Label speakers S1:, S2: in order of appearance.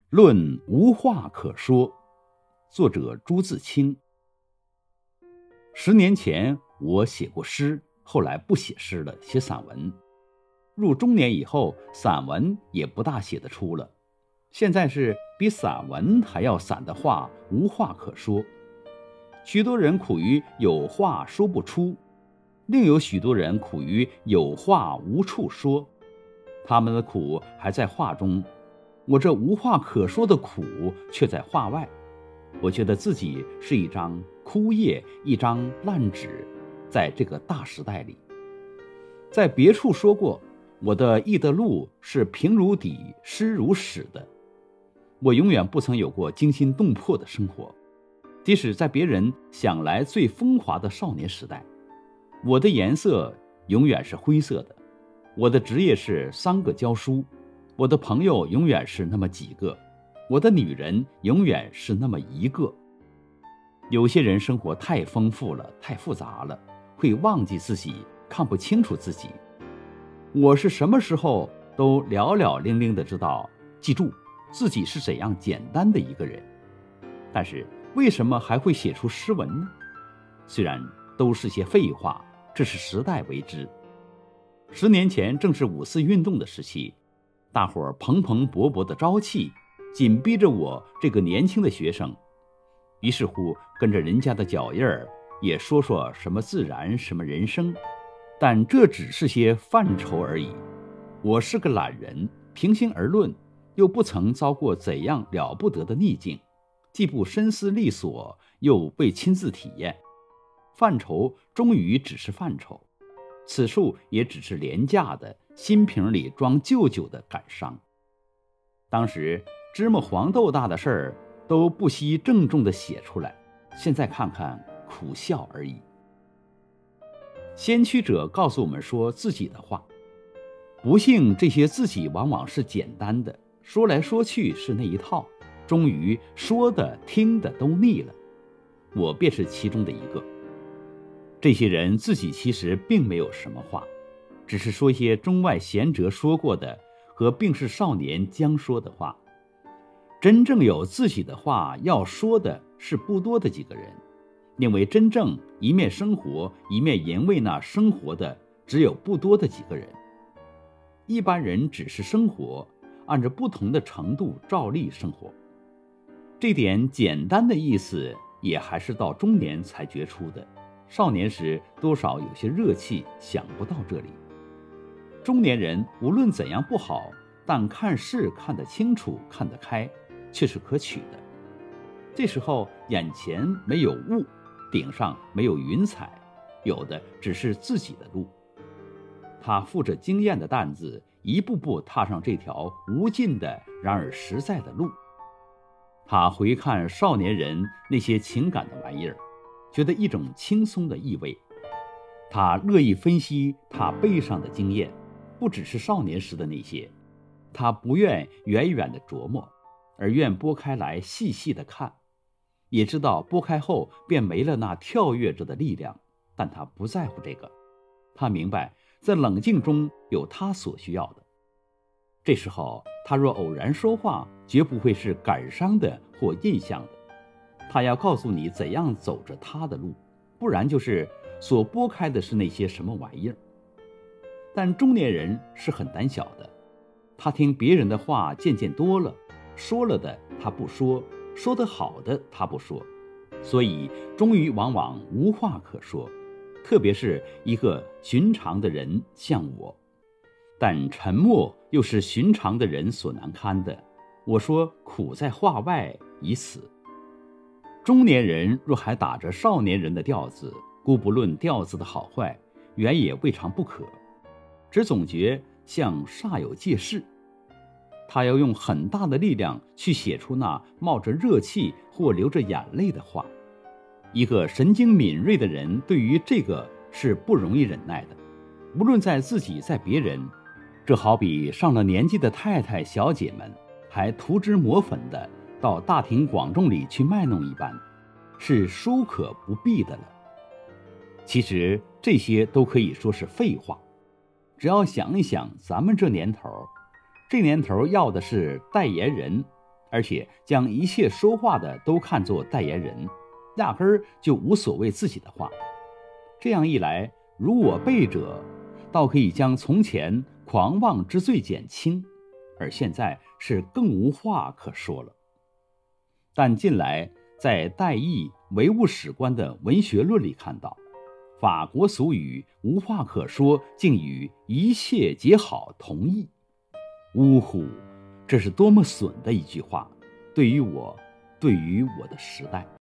S1: 论无话可说，作者朱自清。10年前我写过诗，后来不写诗了，写散文。入中年以后，散文也不大写得出了。现在是比散文还要散的话，无话可说。许多人苦于有话说不出，另有许多人苦于有话无处说。他们的苦还在话中，我这无话可说的苦却在话外。我觉得自己是一张枯叶，一张烂纸，在这个大时代里。在别处说过，我的忆的路是平如底，湿如屎的。我永远不曾有过惊心动魄的生活，即使在别人想来最风华的少年时代。我的颜色永远是灰色的，我的职业是3个教书，我的朋友永远是那么几个，我的女人永远是那么1个。有些人生活太丰富了，太复杂了，会忘记自己，看不清楚自己。我是什么时候都了了零零地知道，记住自己是怎样简单的一个人。但是为什么还会写出诗文呢？虽然都是些废话，这是时代为之。10年前正是5四运动的时期，大伙儿蓬蓬勃勃的朝气紧逼着我这个年轻的学生，于是乎跟着人家的脚印儿，也说说什么自然，什么人生，但这只是些范畴而已。我是个懒人，平心而论，又不曾遭过怎样了不得的逆境，既不深思利索，又未亲自体验。范畴终于只是范畴，此处也只是廉价的新瓶里装旧酒的感伤。当时芝麻黄豆大的事儿都不惜郑重地写出来，现在看看苦笑而已。先驱者告诉我们说自己的话，不幸这些自己往往是简单的，说来说去是那一套，终于说的听的都腻了。我便是其中的一个。这些人自己其实并没有什么话，只是说些中外贤哲说过的和病逝少年将说的话。真正有自己的话要说的是不多的几个人，因为真正一面生活一面吟味那生活的只有不多的几个人。一般人只是生活，按着不同的程度照例生活。这点简单的意思也还是到中年才觉出的，少年时多少有些热气，想不到这里。中年人无论怎样不好，但看事看得清楚，看得开，却是可取的。这时候眼前没有雾，顶上没有云彩，有的只是自己的路。他负着经验的担子，一步步踏上这条无尽的然而实在的路。他回看少年人那些情感的玩意儿，觉得一种轻松的意味。他乐意分析他背上的经验，不只是少年时的那些。他不愿远远的琢磨，而愿拨开来细细的看。也知道拨开后便没了那跳跃着的力量，但他不在乎这个。他明白在冷静中有他所需要的。这时候他若偶然说话，绝不会是感伤的或印象的，他要告诉你怎样走着他的路，不然就是所拨开的是那些什么玩意儿。但中年人是很胆小的，他听别人的话渐渐多了，说了的他不说，说得好的他不说，所以终于往往无话可说，特别是一个寻常的人像我。但沉默又是寻常的人所难堪的，我说苦在话外，以此。中年人若还打着少年人的调子，姑不论调子的好坏，原也未尝不可，只总觉像煞有介事。他要用很大的力量去写出那冒着热气或流着眼泪的话。一个神经敏锐的人对于这个是不容易忍耐的，无论在自己在别人。这好比上了年纪的太太小姐们还涂脂抹粉的到大庭广众里去卖弄一般，是殊可不必的了。其实这些都可以说是废话，只要想一想咱们这年头要的是代言人， 而且将一切说话的都看作代言人，压根儿就无所谓自己的话。这样一来，如我辈者，倒可以将从前狂妄之罪减轻，而现在是更无话可说了。但近来在戴毅唯物史观的文学论里看到，法国俗语无话可说竟与一切皆好同义。呜呼，这是多么损的一句话，对于我的时代。